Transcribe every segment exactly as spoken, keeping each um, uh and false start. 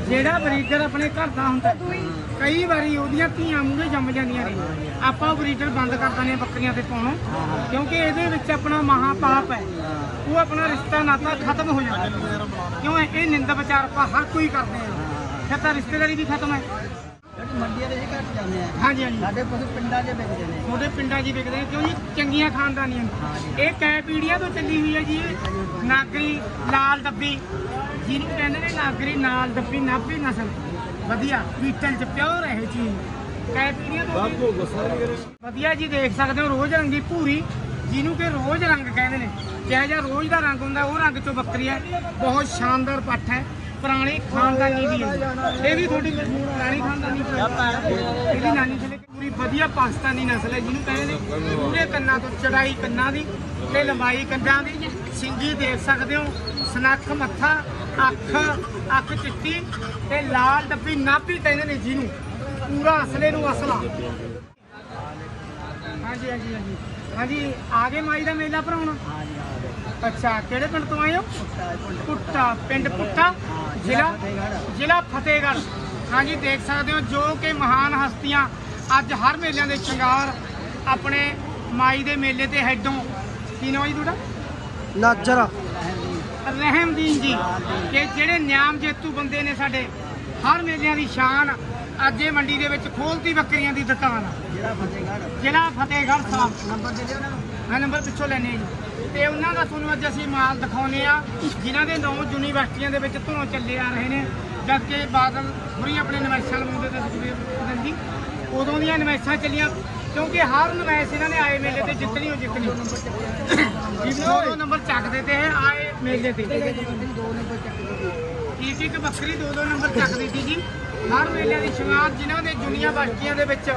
ਜਿਹੜਾ ਬਰੀਡਰ ਆਪਣੇ ਘਰ ਦਾ ਹੁੰਦਾ ਕਈ ਵਾਰੀ ਉਹਦੀਆਂ ਧੀਆਂ ਮੂਹਰੇ ਜੰਮ ਜਾਂਦੀਆਂ ਨੇ। ਆਪਾਂ ਬਰੀਡਰ ਬੰਦ ਕਰ ਦਿੰਦੇ ਹਾਂ ਬੱਕਰੀਆਂ ਤੇ ਪਾਉਣੋਂ, ਕਿਉਂਕਿ ਇਹਦੇ ਵਿੱਚ ਆਪਣਾ ਮਹਾ ਪਾਪ ਹੈ। ਉਹ ਆਪਣਾ ਰਿਸ਼ਤਾ ਨਾਤਾ ਖਤਮ ਹੋ ਜਾਂਦਾ, ਕਿਉਂ ਇਹ ਨਿੰਦ ਵਿਚਾਰ ਆਪਾਂ ਹਰ ਕੋਈ ਕਰਦੇ ਹਾਂ, ਫਿਰ ਤਾਂ ਰਿਸ਼ਤੇਦਾਰੀ ਵੀ ਖਤਮ ਹੈ। ਮੰਡੀਆਂ ਦੇ ਘੱਟ ਜਾਂਦੇ ਆ। ਹਾਂਜੀ ਹਾਂਜੀ, ਸਾਡੇ ਪਸ਼ੂ ਪਿੰਡਾਂ 'ਚ ਵਿਕਦੇ ਨੇ। ਤੁਹਾਡੇ ਪਿੰਡਾਂ 'ਚ ਹੀ ਵਿਕਦੇ ਨੇ, ਕਿਉਂ ਜੀ ਚੰਗੀਆਂ ਖਾਨਦਾਨੀਆਂ। ਇਹ ਕੈ ਪੀੜੀਆਂ ਤੋਂ ਚੱਲੀ ਹੋਈ ਹੈ ਜੀ। ਨਾਗਰੀ ਲਾਲ ਡੱਬੀ ਜਿਹਨੂੰ ਕਹਿੰਦੇ ਨੇ, ਨਾਗਰੀ ਨਾਲ ਡੱਬੀ ਨਾਭੀ ਨਸਲ, ਵਧੀਆ ਬੀਟਲ 'ਚ ਪਿਓਰ ਇਹ ਚੀਜ਼ ਕੈ ਪੀੜੀਆਂ ਤੋਂ ਵਧੀਆ ਜੀ। ਦੇਖ ਸਕਦੇ ਹੋ ਰੋਜ਼ ਰੰਗੀ ਭੂਰੀ, ਜਿਹਨੂੰ ਕਿ ਰੋਜ਼ ਰੰਗ ਕਹਿੰਦੇ ਨੇ। ਜਿਹੜਾ ਜਿਹਾ ਰੋਜ਼ ਦਾ ਰੰਗ ਹੁੰਦਾ ਉਹ ਰੰਗ 'ਚੋਂ ਬੱਕਰੀ ਹੈ। ਬਹੁਤ ਸ਼ਾਨਦਾਰ ਪੱਠ ਹੈ, ਪੁਰਾਣੀ ਖਾਨਦਾਨੀ ਦੀ ਹੈ। ਇਹ ਵੀ ਤੁਹਾਡੀ ਪੁਰਾਣੀ ਖਾਨਦਾਨੀ ਇਹਦੀ ਨਾਨੀ ਥਲੇ ਪੂਰੀ ਵਧੀਆ ਪਾਕਿਸਤਾਨੀ ਨਸਲ ਹੈ, ਜਿਹਨੂੰ ਕਹਿੰਦੇ ਨੇ। ਪੂਰੇ ਕੰਨਾਂ ਤੋਂ ਚੜਾਈ ਕੰਨਾਂ ਦੀ ਤੇ ਲੰਬਾਈ ਕੰਨਾਂ ਦੀ, ਸਿੰਗੀ ਦੇਖ ਸਕਦੇ ਹੋ, ਸਨੱਖ ਮੱਥਾ, ਅੱਖ ਅੱਖ ਚਿੱਟੀ ਤੇ ਲਾਲ ਡੱਬੀ ਨਾਭੀ ਕਹਿੰਦੇ ਨੇ ਜਿਹਨੂੰ, ਪੂਰਾ ਅਸਲੇ ਨੂੰ ਅਸਲਾ। ਹਾਂਜੀ ਹਾਂਜੀ ਹਾਂਜੀ ਹਾਂਜੀ, ਆ ਗਏ ਮਾਈ ਦਾ ਮੇਲਾ ਭਰਾਉਣਾ। ਅੱਛਾ, ਕਿਹੜੇ ਪਿੰਡ ਤੋਂ ਆਏ ਹੋ? ਪੁੱਟਾ ਪਿੰਡ, ਪੁੱਟਾ ਜ਼ਿਲ੍ਹਾ ਜ਼ਿਲ੍ਹਾ ਫਤਿਹਗੜ੍ਹ। ਹਾਂਜੀ, ਦੇਖ ਸਕਦੇ ਹੋ ਜੋ ਕਿ ਮਹਾਨ ਹਸਤੀਆਂ ਅੱਜ ਹਰ ਮੇਲਿਆਂ ਦੇ ਸ਼ਿੰਗਾਰ ਆਪਣੇ ਮਾਈ ਦੇ ਮੇਲੇ ਤੇ ਹੈਡੋਂ। ਕੀ ਨਾਮ ਜੀ ਤੁਹਾਡਾ? ਨਾਜਰ ਰਹਿਮਦੀਨ ਜੀ, ਕਿ ਜਿਹੜੇ ਨਿਆਮ ਜੇਤੂ ਬੰਦੇ ਨੇ ਸਾਡੇ, ਹਰ ਮੇਲਿਆਂ ਦੀ ਸ਼ਾਨ। ਅੱਜ ਇਹ ਮੰਡੀ ਦੇ ਵਿੱਚ ਖੋਲਤੀ ਬੱਕਰੀਆਂ ਦੀ ਦੁਕਾਨ, ਜ਼ਿਲ੍ਹਾ ਫਤਿਹਗੜ੍ਹ ਜ਼ਿਲ੍ਹਾ ਫਤਿਹਗੜ੍ਹ ਸਾਹਿਬ। ਨੰਬਰ ਦੇ ਦਿਓ ਨਾ। ਮੈਂ ਨੰਬਰ ਪਿੱਛੋਂ ਲੈਣੇ ਜੀ। ਤੇ ਉਹਨਾਂ ਦਾ ਤੁਹਾਨੂੰ ਅੱਜ ਅਸੀਂ ਮਾਲ ਦਿਖਾਉਂਦੇ ਆ, ਜਿਨ੍ਹਾਂ ਦੇ ਨੌ ਯੂਨੀਵਰਸਿਟੀਆਂ ਦੇ ਵਿੱਚ ਧੋਂ ਚੱਲੇ ਆ ਰਹੇ ਨੇ। ਜਦ ਕਿ ਬਾਦਲ ਹੁਰੀ ਆਪਣੇ ਨਵੈਸਾਂ ਲਵਾਉਂਦੇ ਤੇ ਸੁਖਬੀਰ ਜੀ, ਉਦੋਂ ਦੀਆਂ ਨਵੈਸਾਂ ਚੱਲੀਆਂ, ਕਿਉਂਕਿ ਹਰ ਨਵੈਸ ਇਹਨਾਂ ਨੇ ਆਏ ਮੇਲੇ ਤੇ ਜਿੱਤਣੀ ਹੋ ਜਿੱਤਣੀ। ਦੋ ਨੰਬਰ ਚੱਕਦੇ ਤੇ ਆਏ ਮੇਲੇ ਤੇ, ਇੱਕ ਇੱਕ ਬੱਕਰੀ ਦੋ ਦੋ ਨੰਬਰ ਚੱਕਦੀ ਸੀ ਜੀ। ਹਰ ਮੇਲਿਆਂ ਦੀ ਸ਼ੁਰੂਆਤ ਜਿਨ੍ਹਾਂ ਦੇ ਯੂਨੀਵਰਸਿਟੀਆਂ ਦੇ ਵਿੱਚ,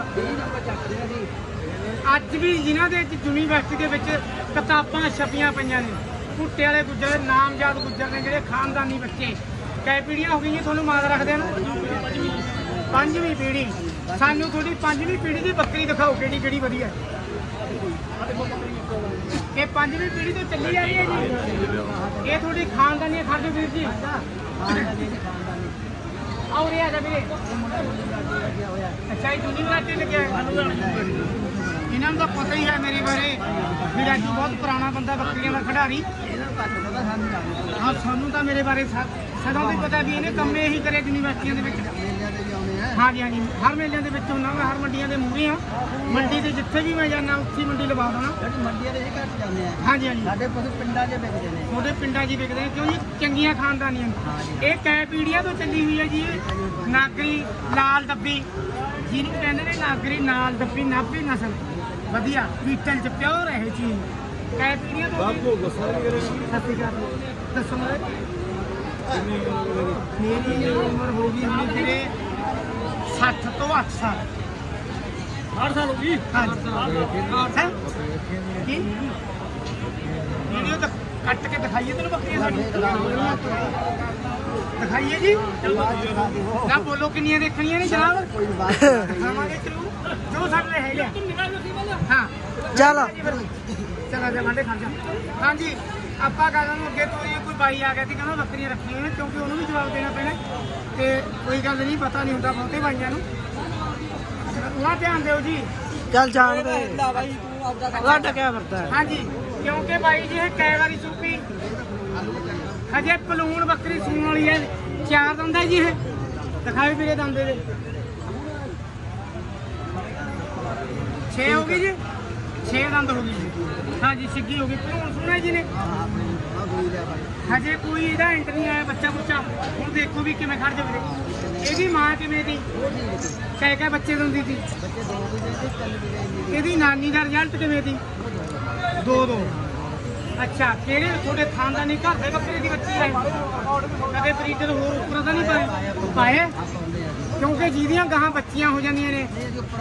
ਅੱਜ ਵੀ ਜਿਨ੍ਹਾਂ ਦੇ ਯੂਨੀਵਰਸਿਟੀ ਦੇ ਵਿੱਚ ਕਿਤਾਬਾਂ ਛਪੀਆਂ ਪਈਆਂ ਨੇ। ਭੁੱਟੇ ਵਾਲੇ ਗੁੱਜਰ, ਨਾਮਜ਼ਾਦ ਗੁੱਜਰ ਨੇ ਜਿਹੜੇ ਖਾਨਦਾਨੀ ਬੱਚੇ। ਕੈ ਪੀੜੀਆਂ ਹੋ ਗਈਆਂ ਤੁਹਾਨੂੰ ਮਾਲ ਰੱਖਦੇ ਨੂੰ? ਪੰਜਵੀਂ ਪੀੜੀ। ਸਾਨੂੰ ਤੁਹਾਡੀ ਪੰਜਵੀਂ ਪੀੜੀ ਦੀ ਬੱਕਰੀ ਦਿਖਾਓ, ਕਿਹੜੀ ਕਿਹੜੀ ਵਧੀਆ। ਇਹ ਪੰਜਵੀਂ ਪੀੜੀ ਤੋਂ ਚੱਲੀ ਆ ਰਹੀ ਹੈ ਜੀ। ਇਹ ਤੁਹਾਡੀ ਖਾਨਦਾਨੀ ਖੜਦੇ ਵੀਰ ਜੀ। ਆਉ ਰਿਹਾ ਜਾ ਵੀਰੇ। ਅੱਛਾ, ਇਹ ਯੂਨੀਵਰਸਿਟੀ ਲੱਗਿਆ। ਇਹਨਾਂ ਨੂੰ ਤਾਂ ਪਤਾ ਹੀ ਹੈ ਮੇਰੇ ਬਾਰੇ, ਵੀ ਰਾਜੂ ਬਹੁਤ ਪੁਰਾਣਾ ਬੰਦਾ, ਬੱਕਰੀਆਂ ਦਾ ਖਿਡਾਰੀ। ਹਾਂ, ਸਾਨੂੰ ਤਾਂ ਮੇਰੇ ਬਾਰੇ ਸਦਾ ਵੀ ਪਤਾ ਵੀ ਇਹਨੇ ਕੰਮੇ ਇਹੀ ਕਰੇ ਯੂਨੀਵਰਸਿਟੀਆਂ ਦੇ ਵਿੱਚ। ਹਾਂਜੀ ਹਾਂਜੀ, ਹਰ ਮੇਲਿਆਂ ਦੇ ਵਿੱਚ ਹੁੰਦਾ ਮੈਂ, ਹਰ ਮੰਡੀਆਂ ਦੇ ਮੂਹਰੇ ਆ। ਮੰਡੀ ਤੇ ਜਿੱਥੇ ਵੀ ਮੈਂ ਜਾਂਦਾ ਉੱਥੇ ਮੰਡੀ ਲਵਾ ਦੇਣਾ। ਮੰਡੀਆਂ ਦੇ ਘੱਟ ਜਾਂਦੇ ਆ। ਹਾਂਜੀ ਹਾਂਜੀ, ਸਾਡੇ ਪਸ਼ੂ ਪਿੰਡਾਂ 'ਚ ਵਿਕਦੇ ਨੇ। ਤੁਹਾਡੇ ਪਿੰਡਾਂ 'ਚ ਹੀ ਵਿਕਦੇ ਨੇ, ਕਿਉਂ ਜੀ ਚੰਗੀਆਂ ਖਾਨਦਾਨੀਆਂ। ਇਹ ਕੈ ਪੀੜੀਆਂ ਤੋਂ ਚੱਲੀ ਹੋਈ ਹੈ ਜੀ। ਨਾਗਰੀ ਲਾਲ ਡੱਬੀ ਜਿਹਨੂੰ ਕਹਿੰਦੇ ਨੇ, ਨਾਗਰੀ ਨਾਲ ਡੱਬੀ ਨਾਭੀ ਨਸਲ, ਵਧੀਆ ਬੀਟਲ 'ਚ ਪਿਓਰ ਇਹ ਚੀਜ਼ ਕੈ ਪੀੜੀਆਂ ਤੋਂ। ਸਤਿ ਸ਼੍ਰੀ ਅਕਾਲ, ਦੱਸੋ ਮੇਰੀ ਉਮਰ ਹੋ ਗਈ ਹੁਣ ਜਿਹੜੇ ਸੱਠ ਤੋਂ ਅੱਠ ਸਾਲ। ਅੱਠ ਸਾਲ ਹੋ ਗਈ। ਕੀ ਵੀਡੀਓ ਤਾਂ ਕੱਟ ਕੇ ਦਿਖਾਈਏ ਤੈਨੂੰ ਬੱਕਰੀਆਂ ਸਾਡੀ ਦਿਖਾਈਏ ਜੀ। ਨਾ ਬੋਲੋ ਕਿੰਨੀਆਂ ਦੇਖਣੀਆਂ ਨੇ ਜਨਾਬ? ਖਾਵਾਂਗੇ ਚਲੋ ਜੋ ਸਾਡੇ ਹੈਗੇ। ਹਾਂ ਚੱਲ ਚਲਾ ਜਾ ਮਾਂਡੇ ਖਾ ਜਾ। ਹਾਂਜੀ, ਆਪਾਂ ਕਹਿੰਦੇ ਨੂੰ ਅੱਗੇ ਤੋਂ ਕੋਈ ਬਾਈ ਆ ਗਿਆ ਸੀ, ਕਹਿੰਦਾ ਬੱਕਰੀਆਂ ਰੱਖੀਆਂ ਹੋਈਆਂ, ਕਿਉਂਕਿ ਉਹਨੂੰ ਵੀ ਜਵਾਬ ਦੇਣਾ ਪੈਣਾ। ਤੇ ਕੋਈ ਗੱਲ ਨਹੀਂ, ਪਤਾ ਨਹੀਂ ਹੁੰਦਾ ਬਹੁਤੇ ਬਾਈਆਂ ਨੂੰ। ਉਹਨਾਂ ਧਿਆਨ ਦਿਓ ਜੀ। ਚੱਲ ਜਾਣ ਦੇ ਬਾਈ, ਤੂੰ ਆਪਦਾ ਲੱਟ ਕਿਆ ਕਰਦਾ। ਹਾਂਜੀ, ਕਿਉਂਕਿ ਬਾਈ ਜੀ ਇਹ ਕਈ ਵਾਰੀ ਸੂਪੀ, ਹਜੇ ਪਲੂਣ ਬੱਕਰੀ ਸੂਣ ਵਾਲੀ ਹੈ। ਚਾਰ ਦੰਦ ਹੈ ਜੀ ਇਹ, ਦਿਖਾਓ ਵੀਰੇ ਦੰਦ ਦੇ। ਛੇ ਹੋ ਗਈ ਜੀ, ਛੇ ਦੰਦ ਹੋ ਗਈ ਜੀ। ਹਾਂਜੀ, ਸਿੱਗੀ ਹੋ ਗਈ, ਪਲੂਣ ਸੂਣਾ ਜੀ ਨੇ। ਹਜੇ ਕੋਈ ਇਹਦਾ ਐਂਟਰ ਨਹੀਂ ਆਇਆ ਬੱਚਾ ਬੁੱਚਾ। ਹੁਣ ਦੇਖੋ ਵੀ ਕਿਵੇਂ ਖੜ ਜਾਵੇ। ਇਹਦੀ ਮਾਂ ਕਿਵੇਂ ਦੀ, ਕਹਿ ਕਹਿ ਬੱਚੇ ਦਿੰਦੀ ਸੀ। ਇਹਦੀ ਨਾਨੀ ਦਾ ਰਿਜ਼ਲਟ ਕਿਵੇਂ ਦੀ? ਦੋ ਦੋ। ਅੱਛਾ, ਕਿਹੜੇ ਤੁਹਾਡੇ ਖਾਨਦਾਨੀ ਘਰ ਦੇ ਬੱਕਰੇ ਦੀ ਬੱਚੀ ਹੈ? ਕਦੇ ਬਰੀਡਰ ਹੋਰ ਉੱਪਰ ਤਾਂ ਨਹੀਂ ਪਾਏ? ਪਾਏ, ਕਿਉਂਕਿ ਜਿਹਦੀਆਂ ਗਾਹਾਂ ਬੱਚੀਆਂ ਹੋ ਜਾਂਦੀਆਂ ਨੇ।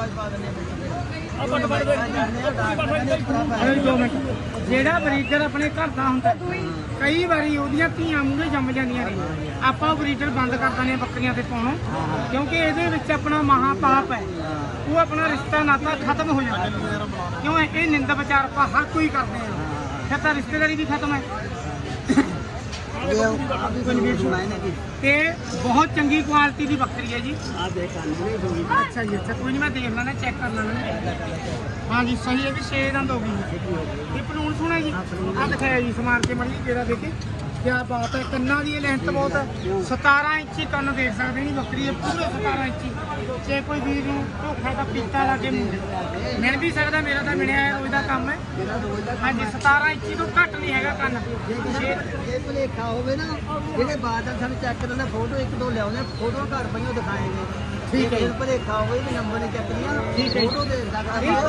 ਜਿਹੜਾ ਬਰੀਡਰ ਆਪਣੇ ਘਰ ਦਾ ਹੁੰਦਾ ਕਈ ਵਾਰੀ ਉਹਦੀਆਂ ਧੀਆਂ ਮੂਹਰੇ ਜੰਮ ਜਾਂਦੀਆਂ ਨੇ। ਆਪਾਂ ਬਰੀਡਰ ਬੰਦ ਕਰ ਦਿੰਦੇ ਹਾਂ ਬੱਕਰੀਆਂ ਤੇ ਪਾਉਣੋਂ, ਕਿਉਂਕਿ ਇਹਦੇ ਵਿੱਚ ਆਪਣਾ ਮਹਾ ਪਾਪ ਹੈ। ਉਹ ਆਪਣਾ ਰਿਸ਼ਤਾ ਨਾਤਾ ਖਤਮ ਹੋ ਜਾਂਦਾ, ਕਿਉਂ ਇਹ ਨਿੰਦ ਵਿਚਾਰ ਆਪਾਂ ਹਰ ਕੋਈ ਕਰਦੇ ਹਾਂ, ਫਿਰ ਤਾਂ ਰਿਸ਼ਤੇਦਾਰੀ ਵੀ ਖਤਮ ਹੈ। ਤੇ ਬਹੁਤ ਚੰਗੀ ਕੁਆਲਿਟੀ ਦੀ ਬੱਕਰੀ ਹੈ ਜੀ। ਆ ਦੇਖ ਆਂਦੇ ਅੱਛਾ ਜੀ ਅੱਛਾ, ਕੋਈ ਨਹੀਂ ਮੈਂ ਦੇਖ ਲੈਣਾ, ਚੈੱਕ ਕਰ ਲੈਣਾ। ਹਾਂ ਜੀ ਸਹੀ ਹੈ ਵੀ ਛੇ ਦੰਦ ਹੋ ਗਈ। ਇਹ ਪਲੂਣ ਸੁਣਾ ਜੀ, ਆ ਦਿਖਾਇਆ ਜੀ ਸਮਾਰ ਕੇ ਮੜੀ ਜਿਹੜਾ ਦੇਖੇ ਕਿਆ ਬਾਤ ਹੈ। ਕੰਨਾਂ ਦੀ ਇਹ ਲੈਂਥ ਬਹੁਤ ਹੈ, ਸਤਾਰਾਂ ਇੰਚੀ ਕੰਨ ਦੇਖ ਸਕਦੇ ਜੀ ਬੱਕਰੀ ਹੈ, ਪੂਰੇ ਸਤਾਰਾਂ ਇੰਚੀ। ਜੇ ਕੋਈ ਵੀਰ ਨੂੰ ਧੋਖਾ ਦਾ ਪੀਤਾ ਲੱਗੇ ਮਿਲ ਵੀ ਸਕਦਾ, ਮੇਰਾ ਤਾਂ ਮਿਲਿਆ ਹੈ, ਰੋਜ਼ ਦਾ ਕੰਮ ਹੈ। ਹਾਂਜੀ ਸਤਾਰਾਂ ਇੰਚੀ ਤੋਂ ਘੱਟ ਨਹੀਂ ਹੈਗਾ ਕੰਨ। ਜੇ ਭਲੇਖਾ ਹੋਵੇ ਨਾ, ਜਿਹੜੇ ਬਾਦਲ ਸਾਨੂੰ ਚੈੱਕ ਕਰਨਾ, ਫੋਟੋ ਇੱਕ ਦੋ ਲਿਆਉਂਦੇ, ਫੋਟੋ ਘਰ ਪਈਓ ਦਿਖਾਏਗੇ। ਠੀਕ ਹੈ ਜੀ। ਭਲੇਖਾ ਹੋਵੇ ਵੀ ਨੰਬਰ ਨਹੀਂ ਚੱਕਦੀਆਂ, ਠੀਕ ਹੈ ਜੀ। ਫੋਟੋ ਦੇਖ ਸਕਦਾ। ਜੇ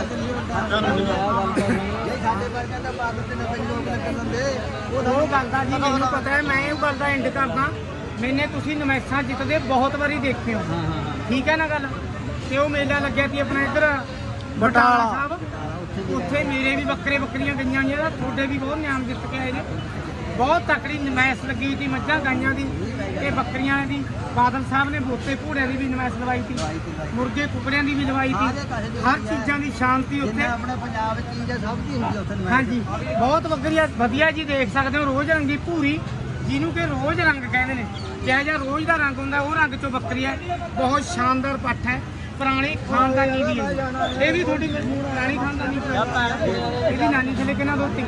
ਸਾਡੇ ਵਰਗਿਆਂ ਦਾ ਬਾਦਲ ਤੇ ਨੰਬਰ ਲੋਕ ਲੱਗਣ ਦਿੰਦੇ, ਉਹ ਗੱਲ ਦਾ ਜੀ ਮੈਨੂੰ ਪਤਾ ਹੈ, ਮੈਂ ਉਹ ਗੱਲ ਦਾ ਐਂਡ ਕਰਦਾ। ਮੈਨੇ ਤੁਸੀਂ ਨਮੈਸਾਂ ਜਿੱਤਦੇ ਬਹੁਤ ਵਾਰੀ ਦੇਖੇ ਹੋ, ਠੀਕ ਹੈ ਨਾ ਗੱਲ। ਤੇ ਉਹ ਮੇਲਾ ਲੱਗਿਆ ਸੀ ਆਪਣਾ ਇੱਧਰ ਬਟਾਲਾ ਸਾਹਿਬ, ਉੱਥੇ ਮੇਰੇ ਵੀ ਬੱਕਰੇ ਬੱਕਰੀਆਂ ਗਈਆਂ ਨੇ, ਤੁਹਾਡੇ ਵੀ ਬਹੁਤ ਨਿਆਮ ਜਿੱਤ ਕੇ ਆਏ ਨੇ। ਬਹੁਤ ਤਕੜੀ ਨਮੈਸ ਲੱਗੀ ਸੀ ਮੱਝਾਂ ਗਾਈਆਂ ਦੀ ਤੇ ਬੱਕਰੀਆਂ ਦੀ। ਬਾਦਲ ਸਾਹਿਬ ਨੇ ਬੋਤੇ ਘੋੜਿਆਂ ਦੀ ਵੀ ਨਮੈਸ ਲਵਾਈ ਸੀ, ਮੁਰਗੇ ਕੁਕੜਿਆਂ ਦੀ ਵੀ ਲਵਾਈ ਸੀ, ਹਰ ਚੀਜ਼ਾਂ ਦੀ ਸ਼ਾਂਤੀ ਉੱਥੇ। ਆਪਣੇ ਪੰਜਾਬ ਵਿੱਚ ਚੀਜ਼ ਸਭ ਦੀ ਹੁੰਦੀ ਉੱਥੇ। ਹਾਂਜੀ ਬਹੁਤ ਵਧੀਆ ਵਧੀਆ ਜੀ, ਦੇਖ ਸਕਦੇ ਹੋ ਰੋਜ਼ ਰੰਗੀ ਭੂਰੀ, ਜਿਹਨੂੰ ਕਿ ਰੋਜ਼ ਰੰਗ ਕਹਿੰਦੇ ਨੇ। ਜਿਹੜਾ ਜਿਹਾ ਰੋਜ਼ ਦਾ ਰੰਗ ਹੁੰਦਾ ਉਹ ਰੰਗ ਚੋਂ ਬੱਕਰੀ ਹੈ। ਬਹੁਤ ਸ਼ਾਨਦਾਰ ਪੱਠ ਹੈ, ਪੁਰਾਣੀ ਖਾਨਦਾਨੀ ਦੀ ਹੈ। ਇਹ ਵੀ ਤੁਹਾਡੀ ਪੁਰਾਣੀ ਖਾਨਦਾਨੀ ਇਹਦੀ ਨਾਨੀ ਥਲੇ ਕਿੰਨਾ ਦੋਤੀ।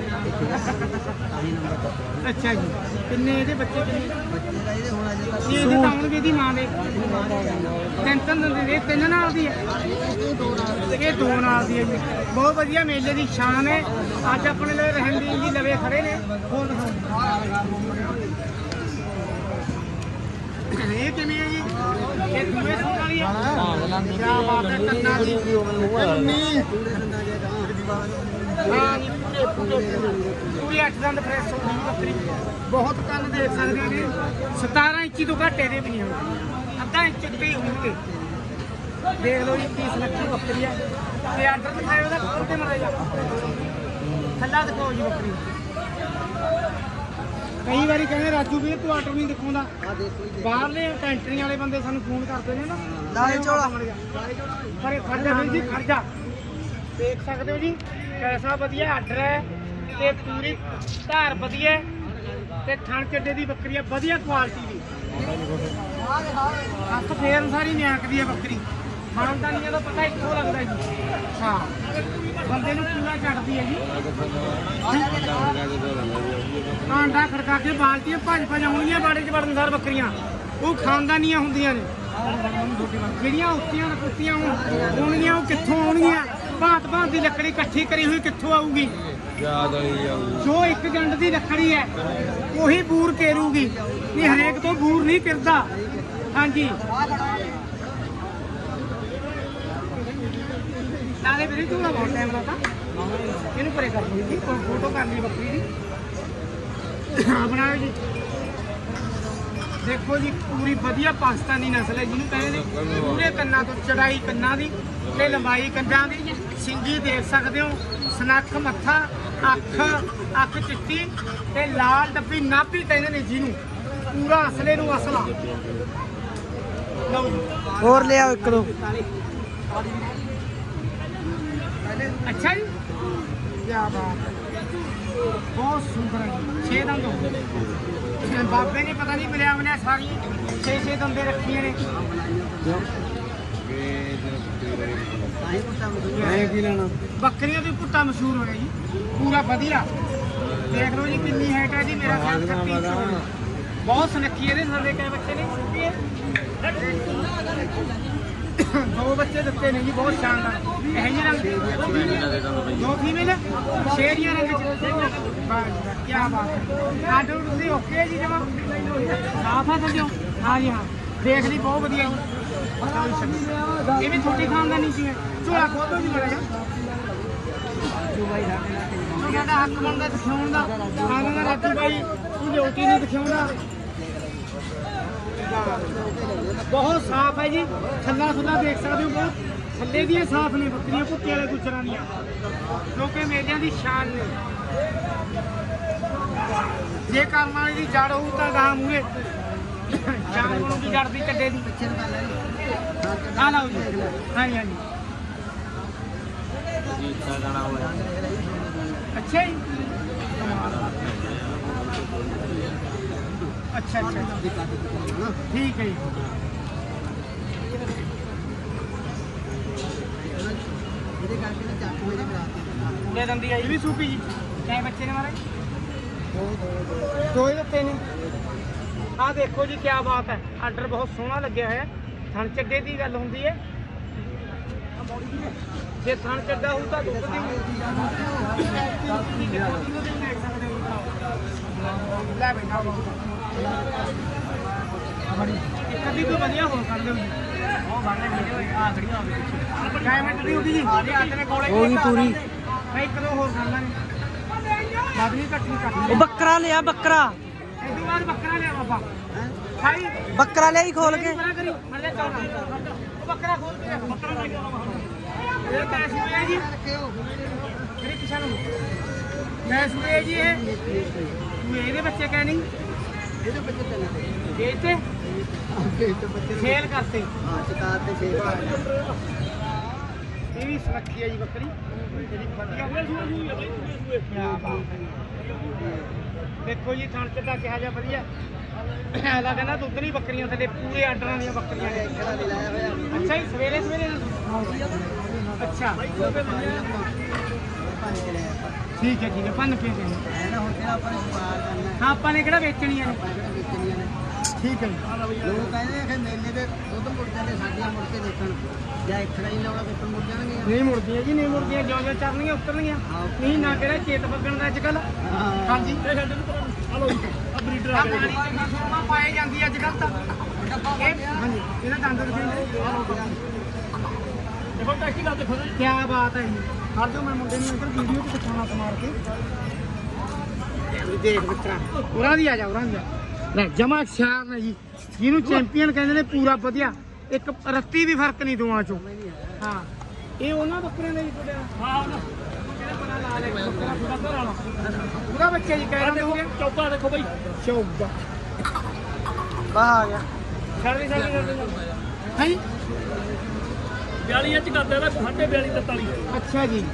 ਅੱਛਾ ਜੀ, ਕਿੰਨੇ ਇਹਦੇ ਬੱਚੇ ਕਿੰਨੇ? ਇਹ ਇਹਦੇ ਤਾਂ ਆਉਣਗੇ ਇਹਦੀ ਮਾਂ ਦੇ ਤਿੰਨ ਤਿੰਨ ਦਿਨ ਦੇ, ਤਿੰਨ ਨਾਲ ਦੀ ਹੈ, ਇਹ ਦੋ ਨਾਲ ਦੀ ਹੈ ਜੀ। ਬਹੁਤ ਵਧੀਆ ਮੇਲੇ ਦੀ ਸ਼ਾਨ ਹੈ। ਅੱਜ ਆਪਣੇ ਲਈ ਰਹਿੰਦੀ ਜੀ ਲਵੇ ਖੜੇ ਨੇ। ਹੋਰ ਇਹ ਕਿਵੇਂ ਹੈ ਜੀ? ਇਹ ਦੂਏ ਸੂਟ ਵਾਲੀ ਹੈ। ਕਿਆ ਬਾਤ ਹੈ, ਕੰਨਾਂ ਦੀ ਹਾਂ ਜੀ, ਪੂਰੇ ਪੂਰੇ ਪੂਰੇ ਅੱਠ ਦੰਦ ਫਰੈਸ਼ ਹੋ ਗਈ ਬੱਕਰੀ। ਬਹੁਤ ਕੰਨ ਦੇਖ ਸਕਦੇ ਹੋ ਜੀ, ਸਤਾਰਾਂ ਇੰਚੀ ਤੋਂ ਘੱਟ ਇਹਦੇ ਵੀ ਨਹੀਂ ਹੋਣਗੇ, ਅੱਧਾ ਇੰਚ ਉੱਤੇ ਹੀ ਹੋਣਗੇ। ਦੇਖ ਲਓ ਜੀ ਤੀਸ ਲੱਖੀ ਬੱਕਰੀ ਹੈ। ਤੇ ਆਰਡਰ ਦਿਖਾਇਓ ਉਹਦਾ ਖੋਲ ਕੇ ਮਰਾ ਜਾ, ਥੱਲਾ ਦਿਖਾਓ ਜੀ ਬੱਕਰੀ। ਕਈ ਵਾਰੀ ਕਹਿੰਦੇ ਰਾਜੂ ਵੀਰ ਤੂੰ ਆਰਡਰ ਨਹੀਂ ਦਿਖਾਉਂਦਾ, ਬਾਹਰਲੇ ਕੰਟਰੀ ਵਾਲੇ ਬੰਦੇ ਸਾਨੂੰ ਫੋਨ ਕਰਦੇ ਨੇ ਨਾ, ਨਾਲੇ ਝੋਲਾ ਪਰ ਖਰਜਾ ਵੀਰ ਜੀ ਖਰਜਾ ਦੇਖ ਸਕਦੇ ਹੋ ਜੀ, ਕੈਸਾ ਵਧੀਆ ਆਰਡਰ ਹੈ ਤੇ ਪੂਰੀ ਧਾਰ ਵਧੀਆ ਤੇ ਥਣ ਚੱਡੇ ਦੀ ਬੱਕਰੀ ਹੈ, ਵਧੀਆ ਕੁਆਲਿਟੀ ਦੀ। ਹੱਥ ਫੇਰ ਸਾਰੀ ਨਿਆਕ ਦੀ ਹੈ ਬੱਕਰੀ, ਖਾਨਦਾਨੀਆਂ ਦਾ ਪਤਾ ਇੱਥੋਂ ਲੱਗਦਾ ਜੀ। ਹਾਂ ਬੰਦੇ ਨੂੰ ਪੂਰਾ ਚੜਦੀ ਹੈ ਜੀ। ਆਂਡਾ ਖੜਕਾ ਕੇ ਬਾਲਟੀਆਂ ਭੱਜ ਭੱਜ ਆਉਣਗੀਆਂ ਬਾੜੇ 'ਚ ਵੜਨ ਸਾਰ ਬੱਕਰੀਆਂ, ਉਹ ਖਾਨਦਾਨੀਆਂ ਹੁੰਦੀਆਂ ਨੇ। ਜਿਹੜੀਆਂ ਉੱਤੀਆਂ ਕੁੱਤੀਆਂ ਹੋਣਗੀਆਂ ਉਹ ਕਿੱਥੋਂ ਆਉਣਗੀਆਂ? ਭਾਂਤ ਭਾਂਤ ਦੀ ਲੱਕੜੀ ਇਕੱਠੀ ਕਰੀ ਹੋਈ ਕਿੱਥੋਂ ਆਊਗੀ? ਜੋ ਇੱਕ ਜੰਡ ਦੀ ਲੱਕੜੀ ਹੈ ਉਹੀ ਬੂਰ ਕੇਰੂਗੀ, ਨਹੀਂ ਹਰੇਕ ਤੋਂ ਬੂਰ ਨਹੀਂ ਕਿਰਦਾ। ਹਾਂਜੀ ਨਾਲੇ ਵੀਰੇ ਝੋਲਾ ਬਹੁਤ ਟਾਈਮ ਲਾਤਾ, ਇਹਨੂੰ ਪਰੇ ਕਰ ਲਈ ਜੀ, ਫੋਟੋ ਕਰ ਲਈ ਬੱਕਰੀ ਦੀ। ਬਣਾਓ ਜੀ, ਦੇਖੋ ਜੀ ਪੂਰੀ ਵਧੀਆ ਪਾਕਿਸਤਾਨੀ ਨਸਲ ਹੈ ਜਿਹਨੂੰ ਕਹਿੰਦੇ ਨੇ। ਪੂਰੇ ਕੰਨਾਂ ਤੋਂ ਚੜਾਈ ਕੰਨਾਂ ਦੀ ਤੇ ਲੰਬਾਈ ਕੰਨਾਂ ਦੀ, ਸਿੰਗੀ ਦੇਖ ਸਕਦੇ ਹੋ, ਸਨੱਖ ਮੱਥਾ, ਅੱਖ ਅੱਖ ਚਿੱਟੀ ਤੇ ਲਾਲ ਡੱਬੀ ਨਾਭੀ ਕਹਿੰਦੇ ਨੇ ਜਿਹਨੂੰ, ਪੂਰਾ ਅਸਲੇ ਨੂੰ ਅਸਲਾ। ਲਓ ਹੋਰ ਲਿਆਓ ਇੱਕ ਦੋ। ਅੱਛਾ ਜੀ, ਕੀ ਬਾਤ ਹੈ, ਬਹੁਤ ਸੁੰਦਰ ਹੈ ਜੀ। ਛੇ ਦੰਦ ਹੋ ਗਏ ਬਾਬੇ ਨੇ, ਪਤਾ ਨਹੀਂ ਮਿਲਿਆ ਮਿਲਿਆ ਸਾਰੀ ਛੇ ਛੇ ਦੰਦੇ ਰੱਖੀਆਂ ਨੇ। ਬੱਕਰੀਆਂ ਦੀ ਪੁੱਟਾ ਮਸ਼ਹੂਰ ਹੋ ਗਿਆ ਜੀ, ਪੂਰਾ ਵਧੀਆ। ਦੇਖ ਲਓ ਜੀ ਕਿੰਨੀ ਹਾਈਟ ਹੈ ਜੀ, ਮੇਰਾ ਖਿਆਲ ਛੱਤੀ ਇੰਚ। ਬਹੁਤ ਸੁਨੱਖੀ ਇਹਦੇ ਸਾਡੇ ਕਈ ਬੱਚੇ ਨੇ, ਦੋ ਬੱਚੇ ਦਿੱਤੇ ਨੇ ਜੀ, ਬਹੁਤ ਸ਼ਾਨਦਾਰ। ਇਹ ਜਿਹੇ ਰੰਗ ਦੋ ਫੀਮੇਲ ਸ਼ੇਰੀਆਂ ਰੰਗ ਚ, ਕੀ ਬਾਤ ਹੈ। ਆਡਰ ਤੁਸੀਂ ਓਕੇ ਜੀ, ਜਮਾ ਸਾਫ ਆ ਸਮਝੋ। ਹਾਂ ਜੀ ਹਾਂ, ਦੇਖ ਲਈ ਬਹੁਤ ਵਧੀਆ ਜੀ। ਇਹ ਵੀ ਛੋਟੀ ਖਾਨਦਾਨੀ ਸੀ, ਝੋਲਾ ਖੋਲੋ ਜੀ ਮਾੜਾ ਜਿਹਾ। ਸਾਡਾ ਹੱਕ ਬਣਦਾ ਦਿਖਾਉਣ ਦਾ, ਖਾਣਾ ਰਾਤੀ ਬਾਈ ਤੂੰ ਡਿਊਟੀ ਨਹੀਂ ਦਿਖਾਉਂਦਾ। ਬਹੁਤ ਸਾਫ ਹੈ ਜੀ, ਥੱਲਾ ਥੱਲਾ ਦੇਖ ਸਕਦੇ ਹੋ, ਬਹੁਤ ਥੱਲੇ ਦੀਆਂ ਸਾਫ ਨੇ ਬੱਕਰੀਆਂ, ਭੁੱਕੇ ਵਾਲੇ ਗੁੱਜਰਾਂ ਦੀਆਂ, ਕਿਉਂਕਿ ਮੇਲਿਆਂ ਦੀ ਸ਼ਾਨ ਨੇ। ਜੇ ਕਰਮ ਵਾਲੀ ਦੀ ਜੜ ਹੋਊ ਤਾਂ ਗਾਂ ਮੂਹਰੇ ਸ਼ਾਨ ਨੂੰ ਵੀ ਜੜ ਦੀ ਚੱਡੇ ਦੀ ਆ ਲਓ ਜੀ। ਹਾਂਜੀ ਹਾਂਜੀ ਅੱਛਾ ਜੀ, ਅੱਛਾ ਅੱਛਾ ਵੀ ਕੱਦ ਕੁੱਦ ਨਾ ਠੀਕ ਹੈ ਜੀ ਇਹਦੇ ਕਰਕੇ ਨਾ ਚੱਕ ਮੇਰੇ ਕਰਾਤੇ ਲੈ ਦੰਦੀ ਆਈ ਵੀ ਸੂਪੀ ਜੀ ਕਿੰਨੇ ਬੱਚੇ ਨੇ ਮਹਾਰਾਜ ਦੋ ਦੋ ਦੋ ਹੀ ਦਿੱਤੇ ਨੇ ਆਹ ਦੇਖੋ ਜੀ ਕੀ ਬਾਤ ਹੈ ਆਰਡਰ ਬਹੁਤ ਸੋਹਣਾ ਲੱਗਿਆ ਹੋਇਆ ਥਣ ਚੱਡੇ ਦੀ ਗੱਲ ਹੁੰਦੀ ਹੈ ਜੇ ਥਣ ਚੱਡਾ ਹੋਊ ਤਾਂ ਦੁੱਧ ਦੀ ਲੈ ਬੈਠਾ ਕਦੀ ਕੋਈ ਵਧੀਆ ਹੋ ਕਰ ਦਿਓ ਜੀ ਉਹ ਬਾਹਰ ਵੀਡੀਓ ਆ ਖੜੀਆਂ ਹੋਵੇ ਪਿੱਛੇ ਕਾਇ ਮਿੰਟ ਦੀ ਉਹਦੀ ਜੀ ਆਦਨੇ ਕੋਲੇ ਹੋ ਗਈ ਪੂਰੀ ਮੈਂ ਇੱਕ ਦੋ ਹੋਰ ਕਰ ਲਾਂਗੇ ਬਾਦਲੀ ਕੱਟਣੀ ਕੱਟ ਉਹ ਬੱਕਰਾ ਲਿਆ ਬੱਕਰਾ ਇਸ ਤੋਂ ਬਾਅਦ ਬੱਕਰਾ ਲਿਆ ਬਾਬਾ ਖਾਈ ਬੱਕਰਾ ਲਿਆਈ ਖੋਲ ਕੇ ਬੜਾ ਕਰੀ ਮਰ ਜਾ ਚੌੜਾ ਉਹ ਬੱਕਰਾ ਖੋਲ ਕੇ ਬੱਕਰਾ ਲੈ ਕੇ ਆਵਾ ਇਹ ਕੈਸੀ ਹੋਇਆ ਜੀ ਮੇਰੇ ਪਿਛਾ ਨੂੰ ਕੈਸੀ ਹੋਇਆ ਜੀ ਇਹ ਤੂੰ ਇਹਦੇ ਬੱਚੇ ਕਹਿ ਨਹੀਂ ਇਹਦੇ ਬੱਚੇ ਚੱਲਦੇ ਵੇਚਤੇ ਤੇ ਬੱਚੇ ਸੇਲ ਕਰਤੇ ਹਾਂ ਸ਼ਿਕਾਰ ਤੇ ਛੇ ਇਹ ਵੀ ਸੁਰੱਖੀ ਹੈ ਜੀ ਬੱਕਰੀ ਜਿਹੜੀ ਵਧੀਆ ਕਿਆ ਬਾਤ ਹੈ ਦੇਖੋ ਜੀ ਥਣ ਚੱਡਾ ਕਿਹਾ ਜਾ ਵਧੀਆ ਐਲਾ ਕਹਿੰਦਾ ਦੁੱਧ ਨਹੀਂ ਬੱਕਰੀਆਂ ਥੱਲੇ ਪੂਰੇ ਆਰਡਰਾਂ ਦੀਆਂ ਬੱਕਰੀਆਂ ਨੇ ਕਿਹੜਾ ਵੀ ਲਾਇਆ ਹੋਇਆ ਅੱਛਾ ਜੀ ਸਵੇਰੇ ਸਵੇਰੇ ਅੱਛਾ ਪੰਜ ਕੇ ਲਿਆ ਆਪਾਂ ਠੀਕ ਹੈ ਠੀਕ ਹੈ ਪੰਨ ਕੇ ਦੇ ਹੈ ਨਾ ਹੁਣ ਕਿਹੜਾ ਆਪਾਂ ਨੇ ਵਪਾਰ ਕਰਨਾ ਹੈ, ਹਾਂ ਆਪਾਂ ਨੇ ਕਿਹੜਾ ਵੇਚਣੀਆਂ ਨੇ ਆਪਾਂ ਕਿਹੜਾ ਵੇਚਣੀਆਂ ਨੇ ਠੀਕ ਹੈ ਜੀ ਲੋਕ ਕਹਿੰਦੇ ਆ ਕਿ ਮੇਲੇ ਦੇ ਦੁੱਧ ਮੁੜ ਜਾਂਦੇ ਸਾਡੀਆਂ ਮੁੜ ਕੇ ਦੇਖਣ ਜਾਂ ਇੱਕ ਨਹੀਂ ਲਾਉਣਾ ਵੇਚਣ ਮੁੜ ਜਾਣਗੀਆਂ ਨਹੀਂ ਮੁੜਦੀਆਂ ਜੀ ਨਹੀਂ ਮੁੜਦੀਆਂ ਜਿਉਂ ਜਿਉਂ ਚਰਨੀਆਂ ਉਤਰਨੀਆਂ ਨਹੀਂ ਨਾ ਕਿਹੜਾ ਚੇਤ ਬੱਗਣ ਦਾ ਅੱਜ ਕੱਲ ਹਾਂ ਹਾਂਜੀ ਹਲੋ ਆ ਬਰੀਡਰ ਆ ਪਾਣੀ ਚੰਗਾ ਸੋਮਾ ਪਾਏ ਜਾਂਦੀ ਅੱਜ ਕੱਲ ਤਾਂ ਇਹ ਹਾਂਜੀ ਇਹਦਾ ਦੰਦ ਦਿਖਾਈ ਦੇਖੋ ਟੈਕਸੀ ਲਾ ਦੇਖੋ ਕੀ ਬਾਤ ਹੈ ਜੀ ਹਰ ਜੋ ਮੈਂ ਮੁੰਡੇ ਨੂੰ ਇੱਧਰ ਵੀਡੀਓ ਤੇ ਦਿਖਾਉਣਾ ਮਾਰ ਕੇ ਦੇਖ ਮਿੱਤਰਾ ਉਰਾਂ ਦੀ ਆ ਜਾ ਉਰਾਂ ਦੀ ਆ ਲੈ ਜਮਾ ਸ਼ਾਨ ਹੈ ਜੀ ਜਿਹਨੂੰ ਚੈਂਪੀਅਨ ਕਹਿੰਦੇ ਨੇ ਪੂਰਾ ਵਧੀਆ ਇੱਕ ਰੱਤੀ ਵੀ ਫਰਕ ਨਹੀਂ ਦੋਵਾਂ ਚੋਂ ਹਾਂ ਇਹ ਉਹਨਾਂ ਬੱਕਰਿਆਂ ਦਾ ਹੀ ਤੁਹਾਡੇ ਹਾਂ ਉਹਨਾਂ ਕਿਹੜਾ ਬਣਾ ਲਾ ਲੈ ਬੱਕਰਾ ਪੂਰਾ ਘਰ ਵਾਲਾ ਪੂਰਾ ਬੱਚਾ ਜੀ ਕਹਿ ਰਹੇ ਹੋ ਗਿਆ ਚੌਕਾ ਦੇਖੋ ਬਈ ਚੌਕਾ ਬਾਹ ਆ ਗਿਆ ਛੱਡ ਦੇ ਛੱਡ ਦੇ ਹਾਂ ਜੀ ਬਿਆਲੀ ਇੰਚ ਕਰਦੇ ਦਾ ਸਾਢੇ ਬਿਆਲੀ ਤਰਤਾਲੀ ਅੱਛਾ ਜੀ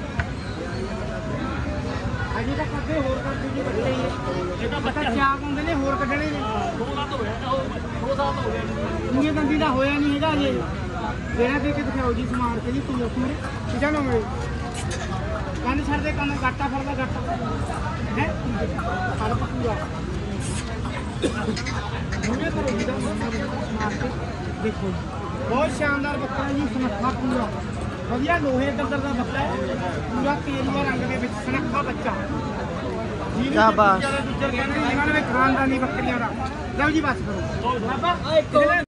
ਅਜੀ ਤਾਂ ਕਰਦੇ ਹੋਰ ਕਰਦੇ ਜੀ ਬੱਚੇ ਹੀ ਹੈ ਇਹ ਤਾਂ ਬੱਚਾ ਚਾਕ ਹੁੰਦੇ ਨੇ ਹੋਰ ਕੱਢਣੇ ਨੇ ਦੋ ਸਾਲ ਹੋ ਗਿਆ ਉਹ ਦੋ ਸਾਲ ਹੋ ਗਏ ਇੰਨੇ ਦੰਦੀ ਦਾ ਹੋਇਆ ਨਹੀਂ ਹੈਗਾ ਜੀ ਦੇਣਾ ਦੇ ਕੇ ਦਿਖਾਓ ਜੀ ਸਮਾਨ ਤੇ ਜੀ ਤੂੰ ਉਸ ਮੇਰੇ ਕਿਹਦਾ ਨਾ ਮੇਰੇ ਕੰਨ ਛੱਡ ਦੇ ਕੰਨ ਗੱਟਾ ਫੜਦਾ ਗੱਟਾ ਹੈ ਫੜ ਪੂਰਾ ਉਹਨੇ ਕਰੋ ਜੀ ਦਾ ਮਾਰ ਕੇ ਦੇਖੋ ਬਹੁਤ ਸ਼ਾਨਦਾਰ ਬੱਕਰਾ ਜੀ ਸੁਨੱਖਾ ਪੂਰਾ ਵਧੀਆ ਲੋਹੇ ਦੰਦਰ ਦਾ ਬੱਕਰਾ ਹੈ ਪੂਰਾ ਤੇਲਵਾ ਰੰਗ ਦੇ ਵਿੱਚ ਸੁਨੱਖਾ ਬੱਚਾ ਕਿਆ ਬਾਤ। ਦੂਜੇ ਕਹਿੰਦੇ ਇਹਨਾਂ ਨੇ ਖਾਨਦਾਨੀ ਬੱਕਰੀਆਂ ਦਾ ਲਓ ਜੀ ਬਸ ਕਰੋ ਬਾਬਾ